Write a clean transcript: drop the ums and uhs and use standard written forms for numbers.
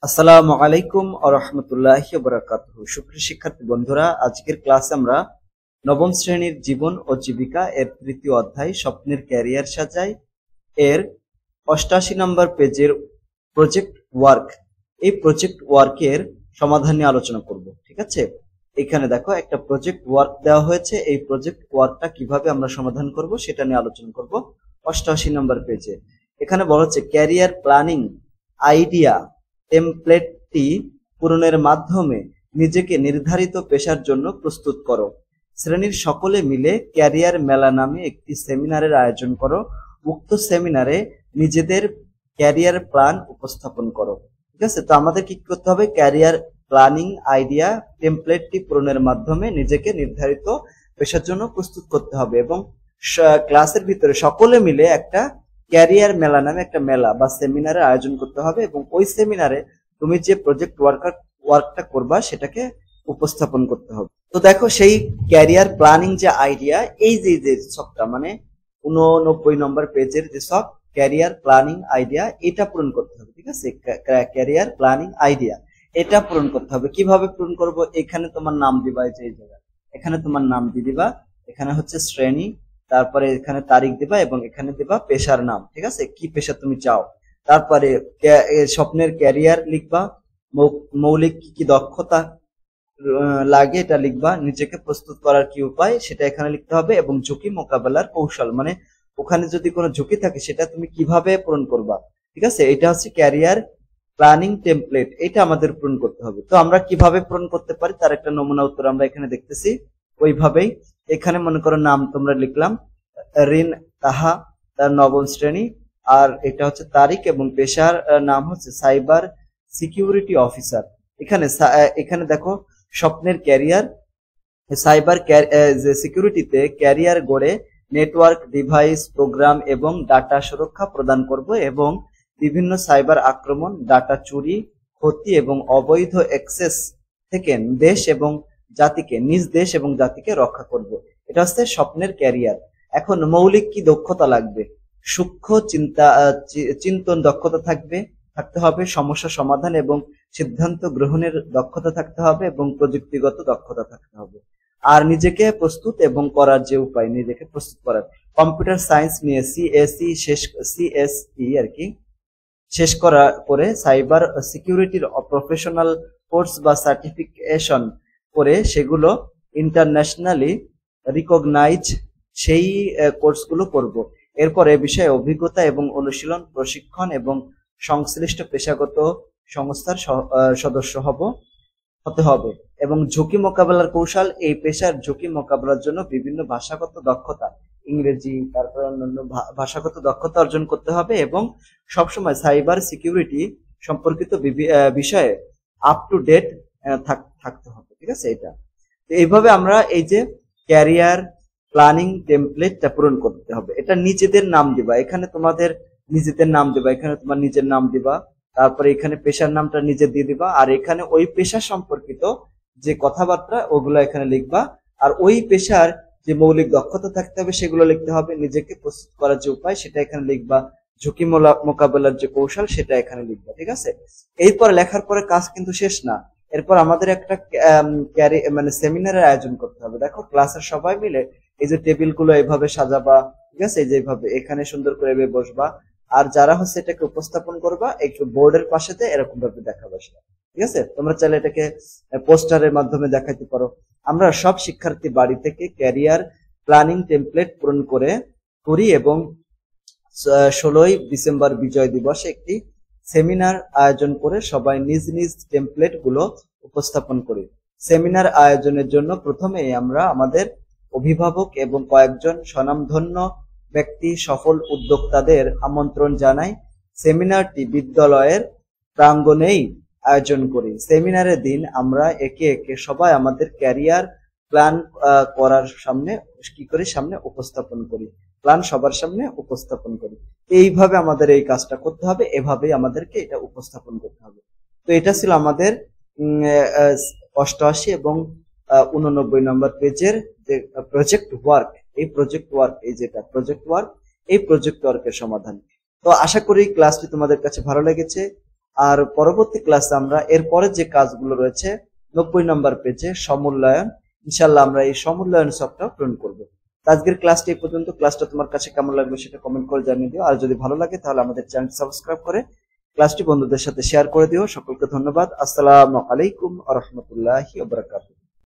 আসসালামু আলাইকুম ওয়া রাহমাতুল্লাহি ওয়া বারাকাতুহু। সুপ্রিয় শিক্ষার্থী বন্ধুরা, আজকের ক্লাসে আমরা নবম শ্রেণীর জীবন ও জীবিকা এর তৃতীয় অধ্যায় স্বপ্নের ক্যারিয়ার সাজাই এর 88 নম্বর পেজের প্রজেক্ট ওয়ার্ক, এই প্রজেক্ট ওয়ার্কের সমাধান নিয়ে আলোচনা করব। ঠিক আছে, এখানে দেখো একটা প্রজেক্ট ওয়ার্ক দেওয়া হয়েছে। এই প্রজেক্ট ওয়ার্কটা কিভাবে আমরা সমাধান করব সেটা নিয়ে আলোচনা করব 88 নম্বর পেজে। এখানে বলা হচ্ছে ক্যারিয়ার প্ল্যানিং আইডিয়া টেমপ্লেটটি পূরণের মাধ্যমে নিজেকে নির্ধারিত পেশার জন্য প্রস্তুত করো। শ্রেণীর সকলে মিলে ক্যারিয়ার মেলা নামে একটি সেমিনারের আয়োজন করো। উক্ত সেমিনারে নিজেদের ক্যারিয়ার প্ল্যান উপস্থাপন করো। ঠিক আছে, তো আমাদের কি করতে হবে? ক্যারিয়ার প্ল্যানিং আইডিয়া টেমপ্লেটটি পূরণের মাধ্যমে নিজেকে নির্ধারিত পেশার জন্য প্রস্তুত করতে হবে এবং ক্লাসের ভিতরে সকলে মিলে একটা ক্যারিয়ার মেলা নামে একটা মেলা বা সেমিনারের আয়োজন করতে হবে এবং ওই সেমিনারে তুমি যে প্রজেক্ট ওয়ার্কটা করবা সেটাকে উপস্থাপন করতে হবে। তো দেখো, সেই ক্যারিয়ার প্ল্যানিং যে আইডিয়া, এই যে সবটা মানে 89 নম্বর পেজের যে সব ক্যারিয়ার প্ল্যানিং আইডিয়া, এটা পূরণ করতে হবে। ঠিক আছে, ক্যারিয়ার প্ল্যানিং আইডিয়া এটা পূরণ করতে হবে। কিভাবে পূরণ করব? এখানে তোমার নাম দিবা, এই যে এই জায়গায় এখানে তোমার নাম দিয়ে দিবা, এখানে হচ্ছে শ্রেণী, তারপরে এখানে তারিখ দিবা এবং এখানে দিবা পেশার নাম। ঠিক আছে, কি পেশা তুমি চাও। তারপরে স্বপ্নের ক্যারিয়ার লিখবা, মৌলিক কি দক্ষতা লাগে এটা লিখবা, নিজেকে প্রস্তুত করার কি উপায় সেটা এখানে লিখতে হবে এবং ঝুঁকি মোকাবেলার কৌশল, মানে ওখানে যদি কোনো ঝুঁকি থাকে সেটা তুমি কিভাবে পূরণ করবা। ঠিক আছে, এটা হচ্ছে ক্যারিয়ার প্ল্যানিং টেমপ্লেট, এটা আমাদের পূরণ করতে হবে। তো আমরা কিভাবে পূরণ করতে পারি তার একটা নমুনা উত্তর আমরা এখানে দেখতেছি। ওইভাবেই এখানে মনে করো নাম তোমরা লিখলাম রিন তাহা, তার নবম শ্রেণী, আর এটা হচ্ছে তারিখ এবং পেশার নাম হচ্ছে সাইবার সিকিউরিটি অফিসার। এখানে দেখো স্বপ্নের ক্যারিয়ার সাইবার যে সিকিউরিটিতে ক্যারিয়ার গড়ে নেটওয়ার্ক ডিভাইস প্রোগ্রাম এবং ডাটা সুরক্ষা প্রদান করব এবং বিভিন্ন সাইবার আক্রমণ, ডাটা চুরি, ক্ষতি এবং অবৈধ অ্যাক্সেস থেকে নিজ দেশ এবং জাতিকে রক্ষা করব। এটা হচ্ছে স্বপ্নের ক্যারিয়ার। এখন মৌলিক কি দক্ষতা লাগবে? সূক্ষ্ম চিন্তন দক্ষতা থাকতে হবে, সমস্যা সমাধান এবং সিদ্ধান্ত গ্রহণের দক্ষতা থাকতে হবে এবং প্রযুক্তিগত দক্ষতা থাকতে হবে। আর নিজেকে প্রস্তুত এবং করার যে উপায়, নিজেকে প্রস্তুত করার, কম্পিউটার সায়েন্স নিয়ে সিএসই আর কি শেষ করে সাইবার সিকিউরিটির প্রফেশনাল কোর্স বা সার্টিফিকেশন করে সেগুলো ইন্টারন্যাশনালি রিকগনাইজ সেই কোর্সগুলো করব। এরপরে বিষয়ে অভিজ্ঞতা এবং অনুশীলন, প্রশিক্ষণ এবং সংশ্লিষ্ট পেশাগত সংস্থার সদস্য হতে হবে এবং ঝুঁকি মোকাবেলার কৌশল, এই পেশার ঝুঁকি মোকাবেলার জন্য বিভিন্ন ভাষাগত দক্ষতা, ইংরেজি তারপর অন্যান্য ভাষাগত দক্ষতা অর্জন করতে হবে এবং সবসময় সাইবার সিকিউরিটি সম্পর্কিত বিষয়ে আপ টু ডেট থাকতে হবে। ঠিক আছে, এটা এইভাবে আমরা এই যে ক্যারিয়ার প্ল্যানিং টেমপ্লেটটা পূরণ করতে হবে। এটা নিজেদের নাম দিবা, এখানে তোমাদের নিজেদের নাম দিবা, এখানে তোমার নিজের নাম দিবা, তারপরে এখানে পেশার নামটা নিজে দিয়ে দিবা, আর এখানে ওই পেশা সম্পর্কিত যে কথাবার্তা ওগুলো এখানে লিখবা, আর ওই পেশার যে মৌলিক দক্ষতা থাকতে হবে সেগুলো লিখতে হবে, নিজেকে প্রস্তুত করার যে উপায় সেটা এখানে লিখবা, ঝুঁকি মোকাবেলার যে কৌশল সেটা এখানে লিখবা। ঠিক আছে, এরপর লেখার পরে কাজ কিন্তু শেষ না, এরপর আমাদের একটা মানে সেমিনারের আয়োজন করতে হবে। দেখো, ক্লাসের সবাই মিলে এই যে টেবিল গুলো এইভাবে সাজাবা। ঠিক আছে, এই যে এইভাবে এখানে সুন্দর করে বসবা, আর যারা হচ্ছে এটাকে উপস্থাপন করবা একটু বোর্ডের পাশেতে এরকম ভাবে দেখাবা সেটা। ঠিক আছে, তোমরা চাইলে এটাকে পোস্টারের মাধ্যমে দেখাইতে পারো। আমরা সব শিক্ষার্থী বাড়ি থেকে ক্যারিয়ার প্ল্যানিং টেমপ্লেট পূরণ করি এবং 16ই ডিসেম্বর বিজয় দিবসে একটি সেমিনার আয়োজন করে সবাই নিজ নিজ টেমপ্লেট গুলো উপস্থাপন করি। সেমিনার আয়োজনের জন্য প্রথমেই আমরা আমাদের অভিভাবক এবং কয়েকজন স্বনামধন্য ব্যক্তি সফল উদ্যোক্তাদের আমন্ত্রণ জানাই। সেমিনারটি বিদ্যালয়ের প্রাঙ্গণেই আয়োজন করি। সেমিনারের দিন আমরা একে একে সবাই আমাদের ক্যারিয়ার প্ল্যান করার সামনে উপস্থাপন করি, প্ল্যান সবার সামনে উপস্থাপন করি। এইভাবে আমাদের এই কাজটা করতে হবে, এভাবেই আমাদেরকে এটা উপস্থাপন করতে হবে। তো এটা ছিল আমাদের 88 এবং 89 নম্বর পেজের যে প্রজেক্ট ওয়ার্ক, এই প্রজেক্ট ওয়ার্কের সমাধান। তো আশা করি ক্লাসটি তোমাদের কাছে ভালো লেগেছে। আর পরবর্তী ক্লাসে আমরা এরপরে যে কাজগুলো রয়েছে 90 নম্বর পেজে সমূল্যায়ন, ইনশাআল্লাহ আমরা এই সমূল্যায়ন সবটা পূরণ করব। আজকের ক্লাসটি এই পর্যন্ত। ক্লাসটা তোমার কাছে কেমন লাগলো সেটা কমেন্ট করে জানিয়ে দিও। আর যদি ভালো লাগে তাহলে আমাদের চ্যানেল সাবস্ক্রাইব করে ক্লাসটি বন্ধুদের সাথে শেয়ার করে দিও। সকলকে ধন্যবাদ। আসসালামু আলাইকুম ওয়া রাহমাতুল্লাহি ওয়া বারাকাতুহু।